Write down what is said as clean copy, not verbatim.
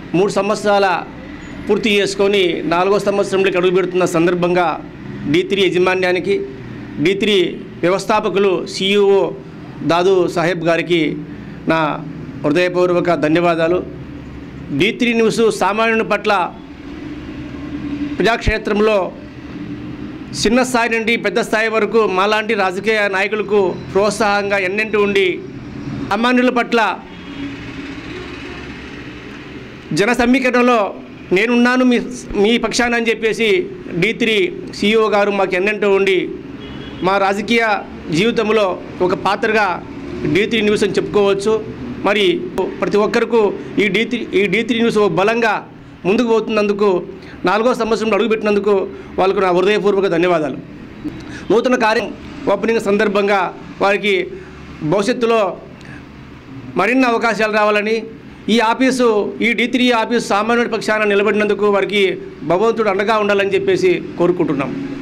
3 సంవత్సరాల పూర్తి చేసుకొని 4వ సంవత్సరంలోకి అడుగుపెడుతున్న సందర్భంగా D3 యాజమాన్యానికి, D3 వ్యవస్థాపకులు CEO దాదు సాహెబ్ గారికి నా హృదయపూర్వక ధన్యవాదాలు. D3 న్యూస్ సామాన్యుని పట్ల ప్రజాక్షేత్రంలో చిన్న స్థాయి నుండి పెద్ద స్థాయి వరకు మాలాంటి రాజకీయ నాయకులకు ప్రోత్సాహంగా ఎన్నెంటూ ఉండి సామాన్యుల పట్ల జన సమీకరణలో నేనున్నాను మీ పక్షాన అని చెప్పేసి D3 CEO గారు మాకు ఎన్నెంటూ ఉండి మా రాజకీయ జీవితంలో ఒక పాత్రగా D3 న్యూస్ అని చెప్పుకోవచ్చు. మరి ప్రతి ఒక్కరికి ఈ D3 న్యూస్ బలంగా ముందుకు పోతున్నందుకు 4వ సంవత్సరంలో అడుగుపెట్టినందుకు వాళ్ళకు నా హృదయపూర్వక ధన్యవాదాలు. నూతన కార్యం ఓపెనింగ్ సందర్భంగా వారికి భవిష్యత్తులో మరిన్ని అవకాశాలు రావాలని, ఈ D3 ఆఫీసు సామాన్యుడి పక్షాన నిలబడినందుకు వారికి భగవంతుడు అండగా ఉండాలని చెప్పేసి కోరుకుంటున్నాం.